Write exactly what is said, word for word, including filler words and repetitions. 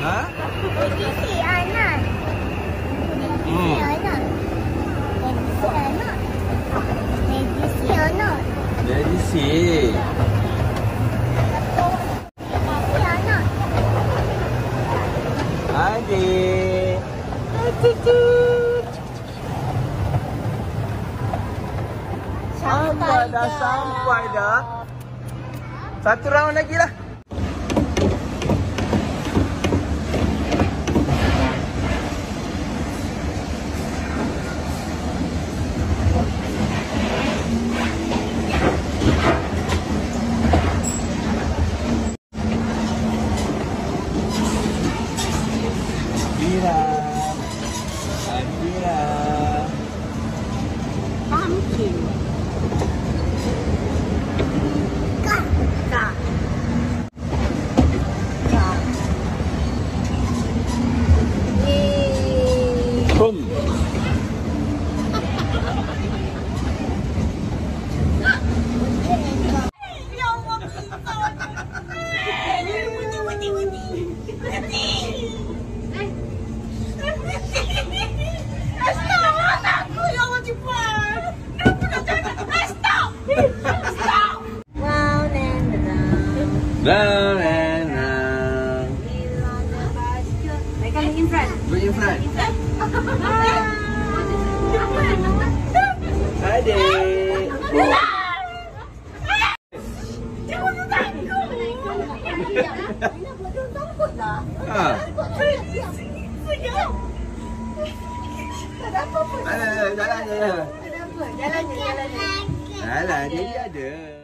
Ha? Edisi anak. Hmm. Anak. Edisi anak. Edisi anak. Edisi. Edisi anak. Adik. Sampai dah, sampai dah. Satu round lagi lah. Adira. Adira. Pumpkin. Kak. Kak. Kak. Yeay. Boom. Ya Allah, kita. Wudi, wudi, wudi. Wudi. Stop! Aku ya Allah cepat. Stop! Stop! Wow, Nana. Banana. They come in front. Look in front. Adik. Jangan takut. Ha. Senyum. Tak ada apa-apa. Jalan, jalan, jalan. Tak ada apa. Jalan je, jalan je. Jalan, jadi ada.